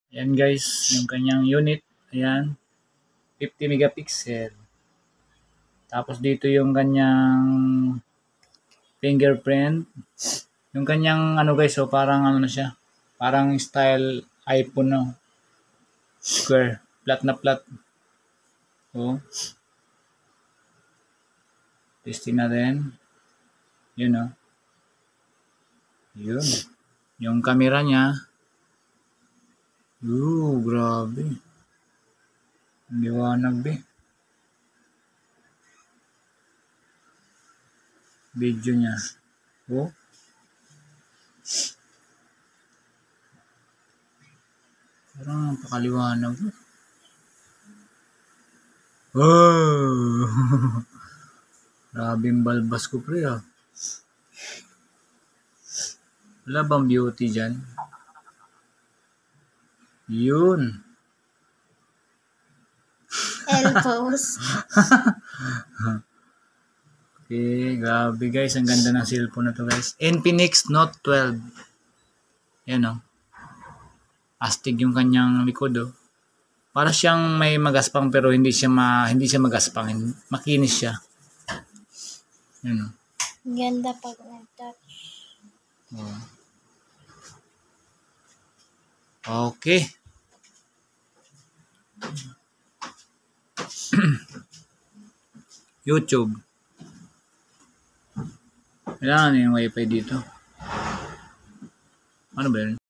Ayan guys, yung kanyang unit. Ayan, 50 megapixel. Tapos dito yung kanyang fingerprint. Yung kanyang ano guys, so parang ano na siya. Parang style iPhone no. Square, flat na flat. So, testing natin. Yun o. Yun. Yung camera niya. Grabe. Ang liwanag be. Video niya. Oh. Parang napakaliwanag. Oh. Grabing balbas ko pre ah. Wala bang beauty dyan? Yun. Elbows. Okay, grabe guys. Ang ganda ng cellphone na to guys. Infinix Note 12. Yan o. Astig yung kanyang likod o. Para siyang may magaspang pero hindi siya magaspang. Makinis siya. Yan o. Ganda pag nag-touch. Oh. Okay. YouTube. Kailangan yung wifi dito. Ano ba yun?